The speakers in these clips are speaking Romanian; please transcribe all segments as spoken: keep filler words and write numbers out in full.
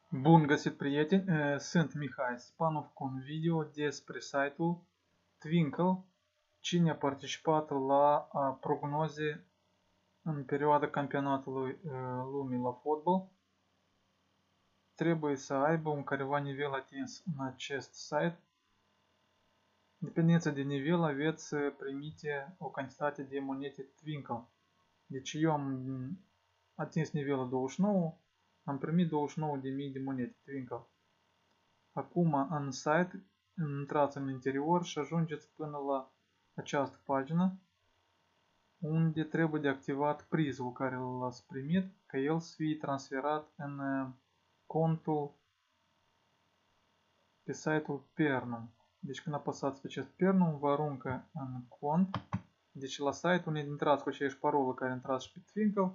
Bun găsit, prieteni! Sunt Mihai Spanov cu un video despre site-ul Twinkle. Cine a participat la prognoze în perioada campionatului lumii la fotbal trebuie să aibă un careva nivel atins în acest site. În dependență de nivel aveți primite o cantitate de monede Twinkle. Deci eu am atins nivelul douăzeci și nouă, am primit douăzeci și nouă de mii de monede Twinkle. Acum în site intrați în interior și ajungeți până la această pagină unde trebuie de activat prizul care l-ați primit ca el să fie transferat în contul pe site-ul Pernum. Deci când apăsați pe acest Pernum vă aruncă în cont. Deci la site unde intrați cu aceeași parolă care intrați și pe Twinkle,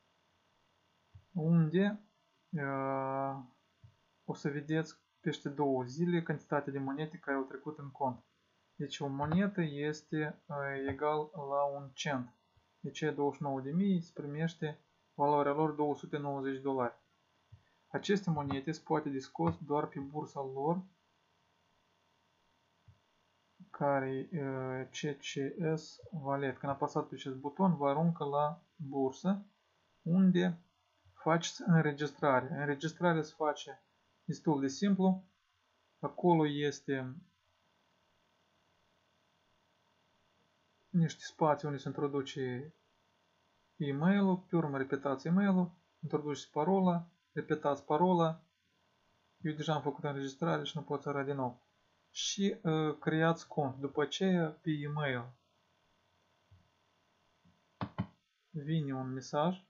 unde uh, o să vedeți peste două zile cantitatea de monede care au trecut în cont. Deci o monedă este uh, egal la un cent. Deci douăzeci și nouă de mii se primește valoarea lor două sute nouăzeci de dolari. Aceste monede se poate de scos doar pe bursa lor, care uh, C C S Wallet. Când apăsați pe acest buton, vă aruncă la bursă, unde faceți înregistrare. Înregistrarea se face destul de simplu. Acolo este niște spații unde se introduce e-mail-ul, pe urmă repetați e-mail-ul, introduceți parola, repetați parola. Eu deja am făcut înregistrare și nu pot să arăt din nou. Și uh, creați cont. După aceea, pe e-mail vine un mesaj.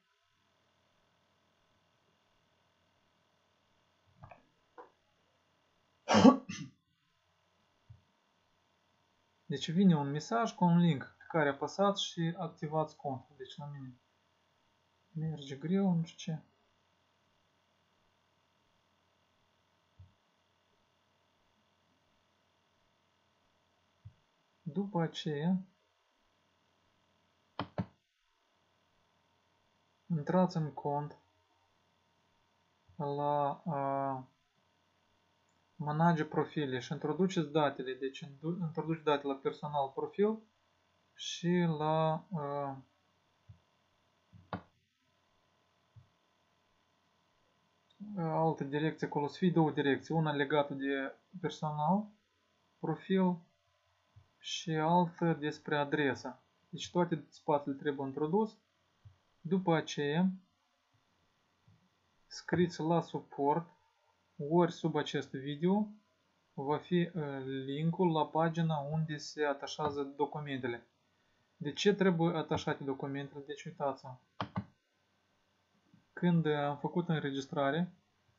Deci vine un mesaj cu un link pe care apăsați și activați contul. Deci la mine merge greu, nu știu ce. După aceea, intrați în cont la uh, manage profile și introduceți datele. Deci introduceți datele la personal profil și la uh, altă direcție. Acolo să fie două direcții. Una legată de personal profil și altă despre adresa. Deci toate spațiile trebuie introdus. După aceea scrieți la suport, ori sub acest video va fi linkul la pagina unde se atașează documentele. De ce trebuie atașate documentele? Deci uitați-vă. Când am făcut înregistrare,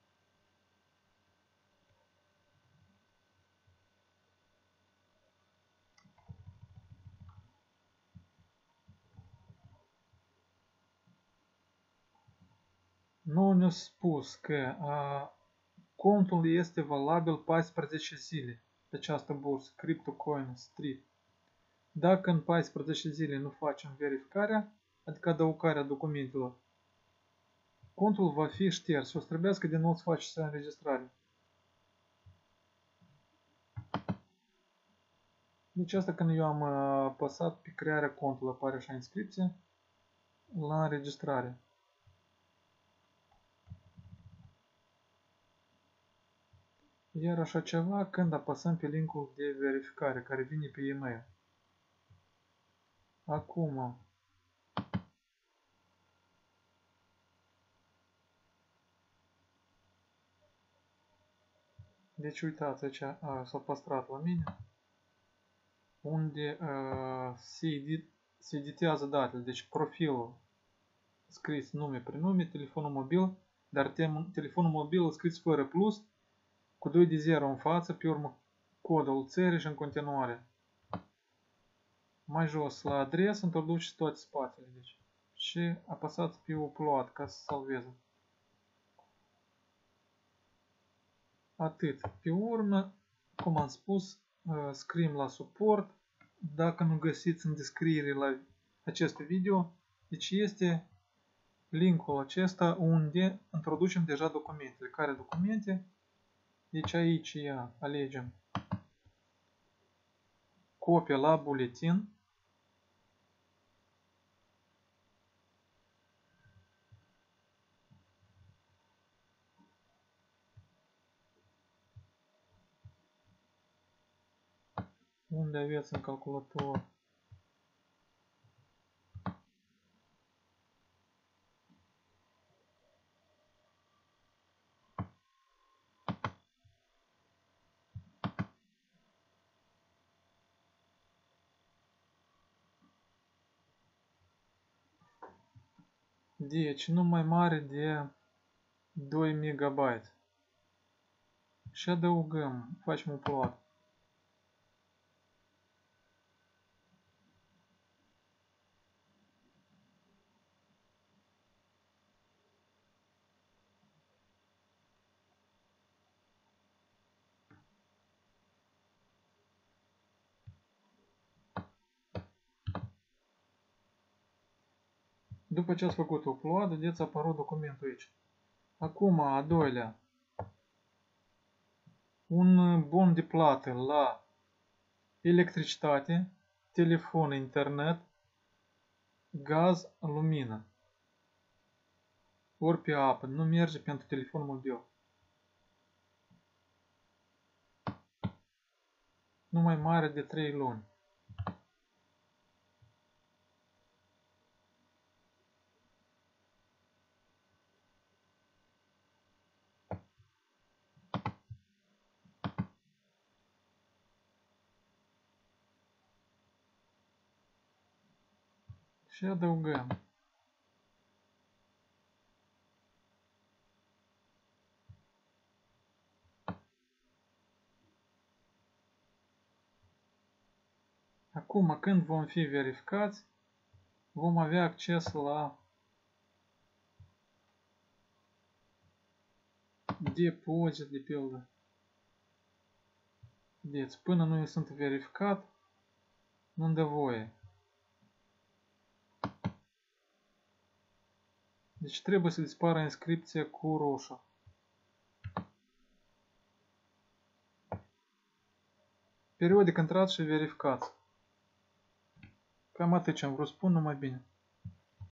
nu ne-a spus că a, contul este valabil paisprezece zile pe această bursă, CryptoCoin Street. Dacă în paisprezece zile nu facem verificarea, adică adăugarea documentelor, contul va fi șters și o să trebuiască din nou să faceți înregistrare. Deci asta când eu am apăsat pe crearea contului, apare așa inscripție la înregistrare. Iar așa ceva când apăsăm pe linkul de verificare care vine pe e-mail. Acum deci uitați aici, s-a păstrat la mine, unde uh, se, edit, se editează datele, deci profilul scris nume, prenume, telefonul mobil, dar tem, telefonul mobil scris fără plus, cu doi de zero în față, pe urmă codul țării și în continuare. Mai jos la adresă introduceți toate spațiile, deci, și apăsați pe upload ca să salveze. Atât. Pe urmă, cum am spus, scriem la suport. Dacă nu găsiți în descriere la acest video, deci este linkul acesta unde introducem deja documentele. Care documente? Deci aici ia, alegem copia la buletin. Unde aveți în calculator. Deci nu mai mare de doi megabyte. Și adăugăm, facem upload. După ce ați făcut upload, vedeți apărut documentul aici. Acum, a doilea. Un bon de plată la electricitate, telefon, internet, gaz, lumină. Ori pe apă. Nu merge pentru telefon mobil. Nu mai mare de trei luni. Și adăugăm. Acum, când vom fi verificați, vom avea acces la depozit, de pildă. Deci, până nu sunt verificat, nu-mi dă voie. Deci trebuie să dispară inscripția cu roșu. Periodic intrați și verificați. Cam atât ce am vrut spun, numai bine.